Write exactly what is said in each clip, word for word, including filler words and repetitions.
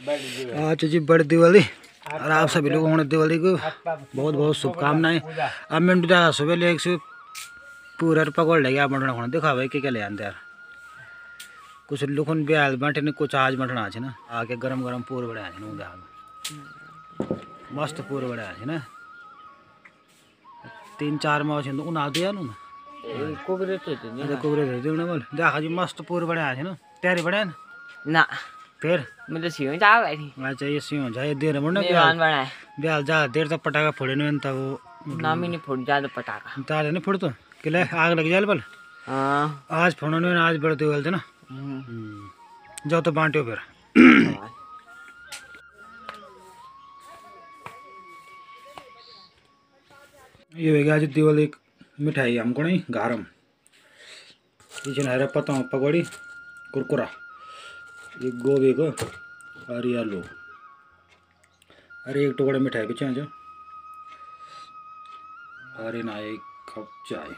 आज जी बड़ी दिवाली और आप सभी लोगों ने दिवाली को बहुत बहुत शुभकामनाएं। अब मिनट जा सुबह ले एक पूरा पकड़ लेंगे आप मटना खाना देखा भाई क्या ले आते यार कुछ लुखन भी आयल बैठे नहीं कुछ आज मटना है ना आके गरम गरम पूर बड़े आज मस्त पूर बड़े आज ना तीन चार माह तो उन्हा दिया ना कुबरे थे कुबरे थे बोल देखा जी मस्त पूर बड़े आज ना तैयारी बड़े ना फिर मतलब सिंह जा बैठी अच्छा ये सिंह जा ये देर मुड़ना मेहमान बनाए ब्याल जा देर तक पटाखा फोड़े नहीं तब वो नाम ही नहीं फुट जा पटाखा तार नहीं फोड़ तो किले आग लग जाए बल हाँ आज फोड़ो नहीं आज बढ़ते बोलते ना जाओ तो बांटो फिर ये हो गया आज दिवाली मिठाई हमको नहीं गारम ये हरा पता पकौड़ी कुरकुरा ये गोभी को और ये आलू अरे एक टुकड़ा मिठाई पीछे जो अरे ना एक कप चाय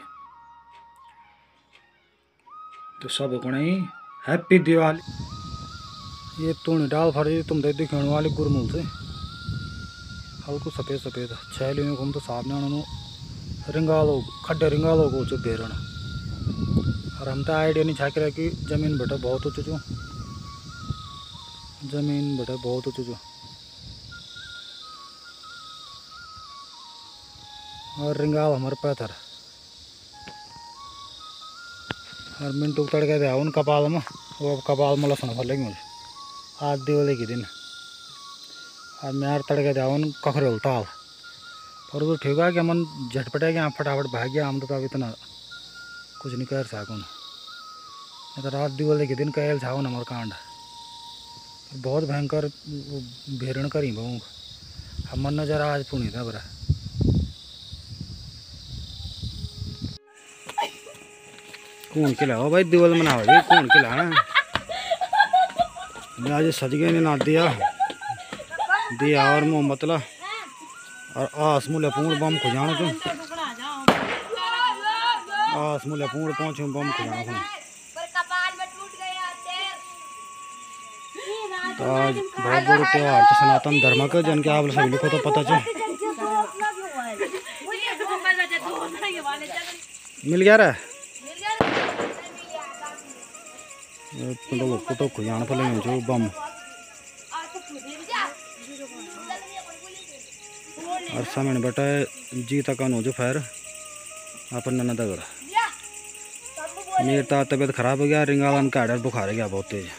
तो सब को नहीं हैप्पी दिवाली। ये तूने डाल फड़ी तुम तो दिखाने वाली गुरमुल से हल्को सफ़ेद सफ़ेद छैली में घूम तो सामने उन्होंने रिंगालो खड्डे रिंगालो को चुप बेरण और हम तो आइडिया नहीं छाक रहा कि जमीन बेटा बहुत ऊँचू चो जमीन बेटा बहुत ऊँचू चो और रिंगाल हमारे पैथर और मिनटू तड़के दे उन कपाल में वो कपाल में लसन फल मुझे आज दिवाली के दिन और मैं यार तड़के दे उन कखरे ताल और तो ठीक है कि हम झटपटे गया फटाफट भाग गया हम तो अब इतना कुछ नहीं कर सकूँ नहीं तो रात दिवाली के दिन कहल छाओ न हमारे कांड बहुत भयंकर भेरण करी बहु हम नजर आज पुणी था बरा कौन खिलाओ भाई दिवाली मनाओ जी कौन खिलाना आज सज गए ने ना दिया दिया और मुँह मतला और आस मुले पूर्ण बम खुजाना तुम आस मुले पूर्ण पहुँचू बम खुजाना तुम तो आज बहुत बड़ा त्यौहार तो सनातन धर्म का जन के आप सभी लोग को तो पता चल मिल गया रहा फोटो खुजाना फल जो बम और सामने बेटा जी तक नो जो फैर अपन नना दगड़ मेरी तो तबीयत खराब हो गया रिंगालन का आडर बुखार गया बहुत तेज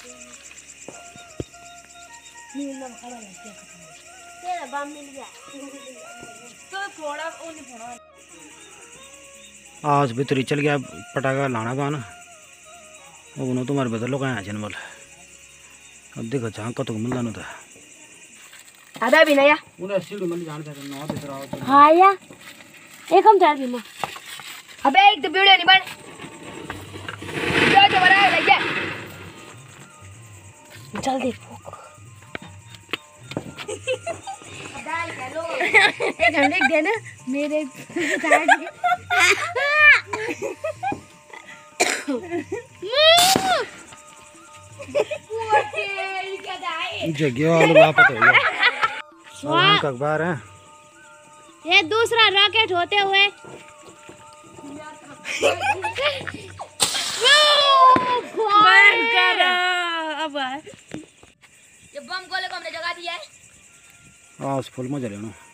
आज भीतरी चल गया पटाखा लाना पाना वो तुम्हारे बदल लोग आए जन बोल अब देखो जहाँ कत मिलता न था आधा भी नहीं या उन्हें सीढ़ी मन जान सकते नौ भीतर आओ हाँ या एक हम चार भी मां अबे एक तो वीडियो नहीं बन जो जो बना है लग जा जल्दी फूक डाल हेलो एक हम देख देना मेरे जगह वालों लापता हो गया स्वागत अखबार है ये दूसरा रॉकेट होते हुए बंद करो अब ये बम गोले को हमने जगा दिया है आज फुल मजा लेना।